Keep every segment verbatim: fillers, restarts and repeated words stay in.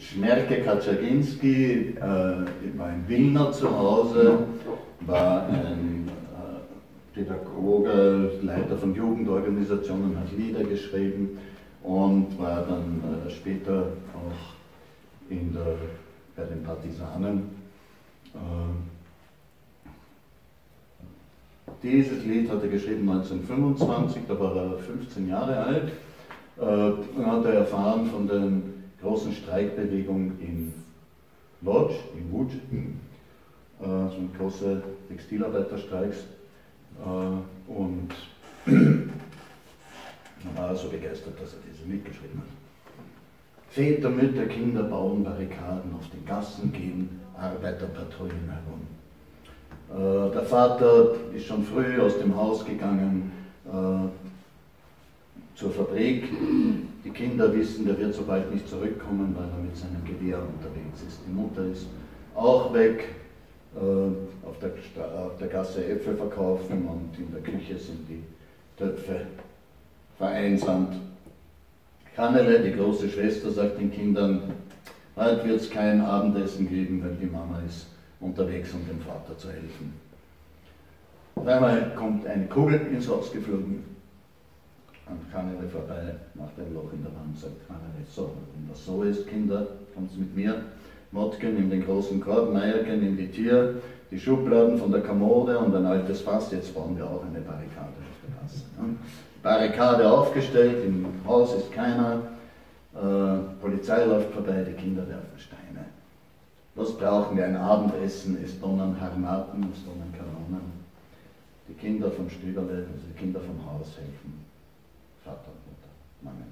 Schmerke Kaczerginski äh, war in Wilna zu Hause, war ein äh, Pädagoge, Leiter von Jugendorganisationen, hat Lieder geschrieben und war dann äh, später auch in der, bei den Partisanen. Äh, dieses Lied hat er geschrieben neunzehnhundertfünfundzwanzig, da war er fünfzehn Jahre alt äh, und hat er erfahren von der großen Streikbewegung in Lodz, in Łódź, äh, so große Textilarbeiterstreiks, äh, und er war so begeistert, dass er dieses Lied geschrieben hat. Väter, Mütter, Kinder bauen Barrikaden, auf den Gassen gehen Arbeiterpatrouillen herum. Äh, der Vater ist schon früh aus dem Haus gegangen äh, zur Fabrik. Die Kinder wissen, der wird so bald nicht zurückkommen, weil er mit seinem Gewehr unterwegs ist. Die Mutter ist auch weg, äh, auf, der, auf der Gasse Äpfel verkaufen, und in der Küche sind die Töpfe vereinsamt. Kannele, die große Schwester, sagt den Kindern, bald wird es kein Abendessen geben, weil die Mama ist unterwegs, um dem Vater zu helfen. Auf einmal kommt eine Kugel ins Haus geflogen und Kannele vorbei, macht ein Loch in der Wand, sagt Kannele, so, wenn das so ist, Kinder, kommt mit mir. Mottgen in den großen Korb, Meierken in die Tür, die Schubladen von der Kommode und ein altes Fass, jetzt bauen wir auch eine Barrikade auf der Gasse. Ne? Barrikade aufgestellt, im Haus ist keiner, äh, Polizei läuft vorbei, die Kinder werfen Steine. Was brauchen wir? Ein Abendessen, es donnern Harmaten, es donnern Kanonen. Die Kinder vom Stüberle, also die Kinder vom Haus helfen Vater und Mutter, Mann und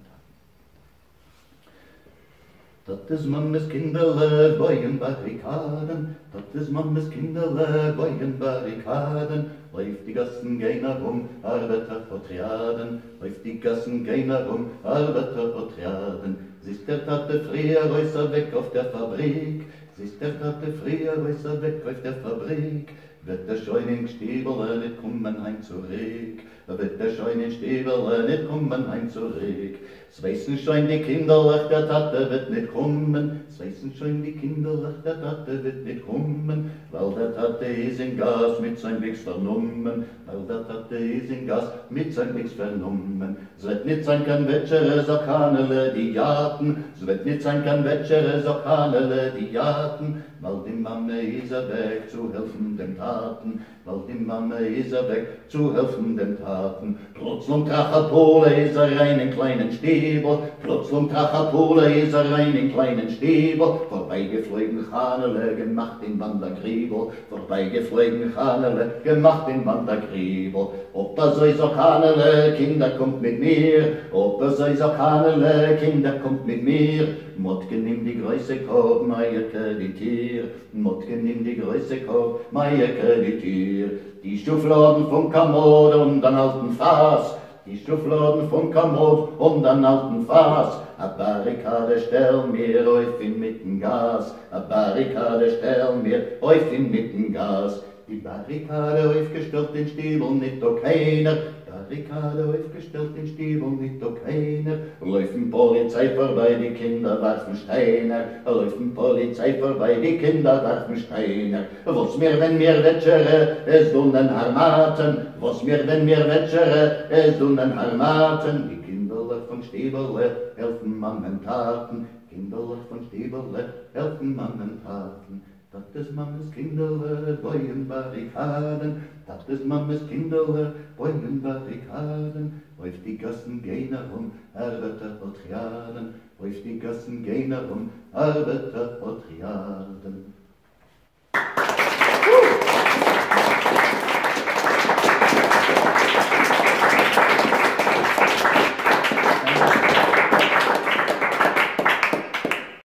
Tat. Dat is Mammes Kinderle, bauen Barrikaden, dat is Mammes Kinderle, bauen Barrikaden, läuft die Gassen gehen herum, Arbeiter vor Triaden, läuft die Gassen gehen herum, Arbeiter vor Triaden. Siehst der Tate früher, äußer weg auf der Fabrik, siehst der Tate früher, äußer weg auf der Fabrik, wird der Scheunenstiebel nicht kommen heim zurück, wird der Scheunenstiebel nicht kommen heim zurück. Es weißen schon die Kinderlach, der Tate wird nicht kommen, es weißen schon die Kinderlach, der Tate wird nicht kommen, weil der Tate ist in Gas mit sein Wegs vernommen, weil der Tate ist in Gas mit sein Wegs vernommen. Es wird nicht sein kein Wetschere, so Kanele, die jagen, es wird nicht sein kein Wetschere, so Kanele, die jagen, weil die Mame ist er weg zu helfen dem Taten, weil die Mame ist er weg zu helfen dem Taten. Plötzlich Trachapole ist er rein in kleinen Stiebel, plötzlich Trachapole ist er rein in kleinen Stiebel, vorbeigeflogen Chanele, gemacht in Wandergriebel, vorbeigeflogen Chanele, gemacht in Wandergriebel. Opa soll so Chanele, Kinder kommt mit mir, Opa soll so Chanele, Kinder kommt mit mir. Mottgen nimm die Größe Korb, Meierke die Tier, Mottgen nimm die Größe Korb, Meierke die Tier. Die Schufladen von Kommod und an alten Fass, die Schufladen von Kommod und an alten Fass. A Barrikade stell mir auf inmitten Gas, a Barrikade stell mir auf inmitten Gas. Die Barrikade aufgestellt den Stiebel, nicht doch keiner, Barrikade aufgestellt den Stiebel, nicht doch keiner. Läufen Polizei vorbei, die Kinder werfen Steine, läufen Polizei vorbei, die Kinder werfen Steine. Was mir, wenn mir wetschere, es dunnen Armaten, was mir, wenn mir wetschere, es dunnen Armaten. Die Kinderlach von Stiebele helfen Mammen Taten, Kinderlach von Stiebele helfen Mammen Taten. Dat is Mammes Kinderle, bauen Barrikaden, dat is Mammes Kinderle, bauen Barrikaden. Auf die Gassen gehen herum, Arbeiter und Triaden, auf die Gassen gehen herum, Arbeiter und Triaden.